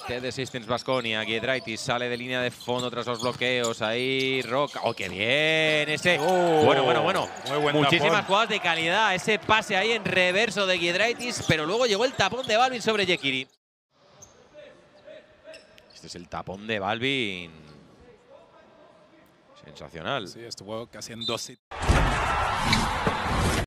TED Systems Baskonia, Giedraitis sale de línea de fondo tras los bloqueos. Ahí Roca. ¡Oh, qué bien! Ese. Bueno. Muy buen muchísimas tapón. jugadas de calidad. Ese pase ahí en reverso de Giedraitis, pero luego llegó el tapón de Balvin sobre Yekiri. Este es el tapón de Balvin. Sensacional. Sí, estuvo casi en 2.